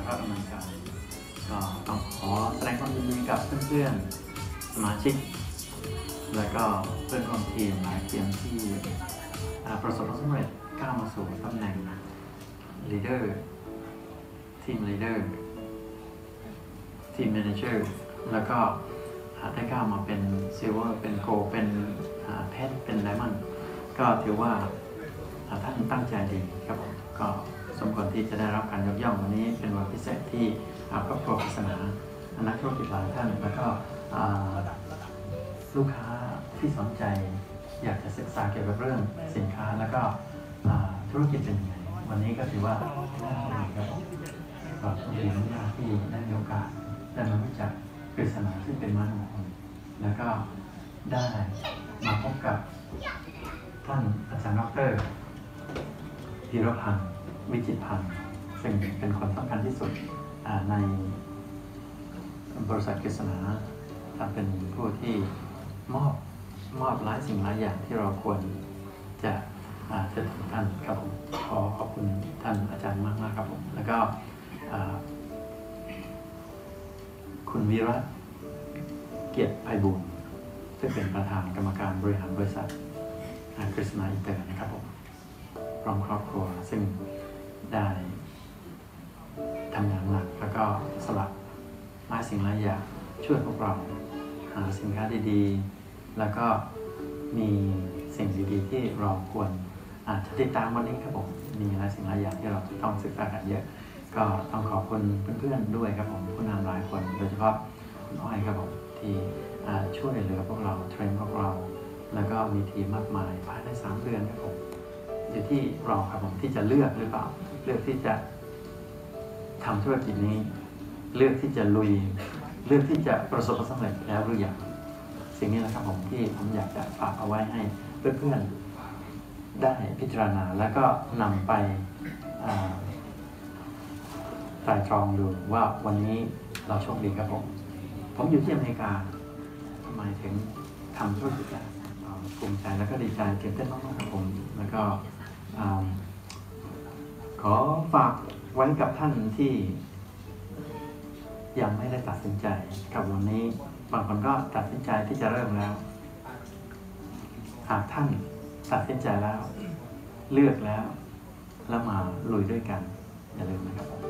รับดำเนินการก็ต้องขอแสดงความยินดีกับเพื่อนๆสมาชิกและก็เพื่อนร่วมทีมหลายทีมที่ประสบความสำเร็จก้าวมาสู่ตำแหน่ง leader ทีม leader ทีม manager แล้วก็ได้ก้าวมาเป็น silver เป็น gold เป็นเพชรเป็น diamond ก็ถือว่าท่านตั้งใจดีครับผมก็สมควรที่จะได้รับการยกย่องวันนี้เป็นวันพิเศษที่ครอบครัวปริศนานักธุรกิจหลายท่านแล้วก็ลูกค้าที่สนใจอยากจะศึกษาเกี่ยวกับเรื่องสินค้าแล้วก็ธุรกิจเป็นยังไงวันนี้ก็ถือว่าน่าสนใจครับผมก็ดีมากที่ได้มีโอกาสได้มารู้จักปริศนาซึ่งเป็นมนุษย์แล้วก็ได้มาพบกับท่านอาจารย์ดร.ธีรพันธ์วิจิตรพันธ์ซึ่งเป็นคนสำคัญที่สุดในบริษัทกฤษณาเป็นผู้ที่มอบหลายสิ่งหลายอย่างที่เราควรจะเชิญถึงท่านครับผมขอบคุณท่านอาจารย์มากครับผมแล้วก็คุณวิรัตเกียรติไพบูลย์ซึ่งเป็นประธานกรรมการบริหารบริษัทกฤษณาอินเตอร์นะครับผมพร้อมครอบครัวซึ่งได้ทำงานหนักแล้วก็สลับหลายสิ่งหลายอย่างช่วยพวกเราหาสินค้าดีๆแล้วก็มีสิ่งดีๆที่เราควรอาจจะติดตามวันนี้ครับผมมีหลายสิ่งหลายอย่างที่เราต้องศึกษากันเยอะก็ต้องขอบคุณเพื่อนๆด้วยครับผมผู้นำหลายคนโดยเฉพาะคุณอ้อยครับผมที่ช่วยเหลือพวกเราเทรนพวกเราแล้วก็มีทีมมากมายภายใน3 เดือนครับผมอยู่ที่เราครับผมที่จะเลือกหรือเปล่าเลือกที่จะทำธุรกิจนี้เลือกที่จะลุยเลือกที่จะประสบความสำเร็จแล้วหรือยังสิ่งนี้แหละครับผมที่ผมอยากจะฝากเอาไว้ให้เพื่อนๆได้พิจารณาแล้วก็นำไปไตร่ตรองดูว่าวันนี้เราโชคดีครับผมอยู่ที่อเมริกาทำไมถึงทำธุรกิจได้ภูมิใจแล้วก็ดีใจตื่นเต้นมากๆครับผมแล้วก็ขอฝากไว้กับท่านที่ยังไม่ได้ตัดสินใจกับวันนี้บางคนก็ตัดสินใจที่จะเริ่มแล้วหากท่านตัดสินใจแล้วเลือกแล้วมาลุยด้วยกันอย่าลืมนะครับ